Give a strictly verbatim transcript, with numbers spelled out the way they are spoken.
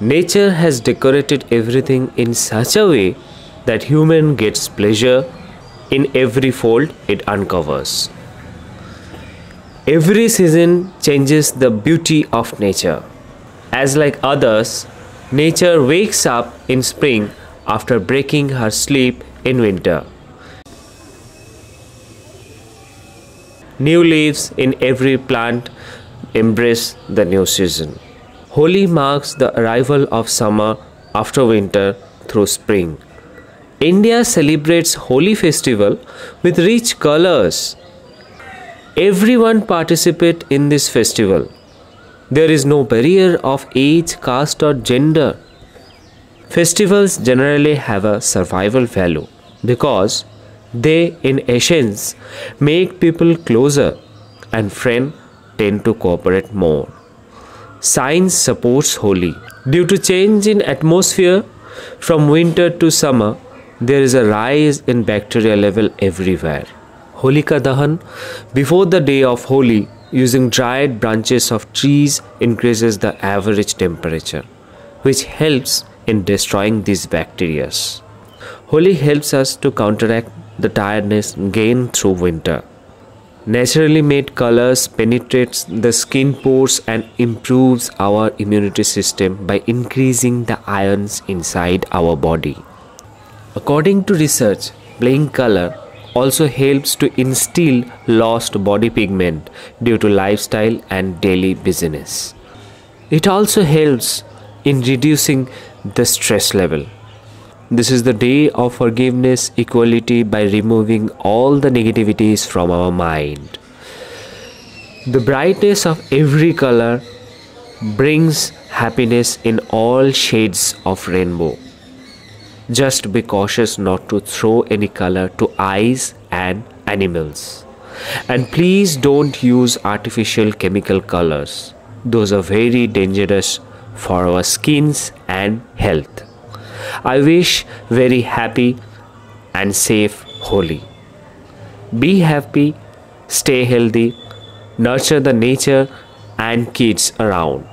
Nature has decorated everything in such a way that human gets pleasure in every fold it uncovers. Every season changes the beauty of nature. As like others, nature wakes up in spring after breaking her sleep in winter. New leaves in every plant embrace the new season. Holi marks the arrival of summer after winter through spring. India celebrates Holi festival with rich colors. Everyone participates in this festival. There is no barrier of age, caste or gender. Festivals generally have a survival value because they in essence make people closer and friends tend to cooperate more. Science supports Holi. Due to change in atmosphere from winter to summer, there is a rise in bacteria level everywhere. Holika Dahan before the day of Holi using dried branches of trees increases the average temperature, which helps in destroying these bacteria. Holi helps us to counteract the tiredness gained through winter. Naturally made colors penetrates the skin pores and improves our immunity system by increasing the ions inside our body. According to research, playing color also helps to instill lost body pigment due to lifestyle and daily busyness. It also helps in reducing the stress level. This is the day of forgiveness, equality by removing all the negativities from our mind. The brightness of every color brings happiness in all shades of rainbow. Just be cautious not to throw any color to eyes and animals. And please don't use artificial chemical colors. Those are very dangerous for our skins and health. I wish very happy and safe Holi. Be happy, stay healthy, nurture the nature and kids around.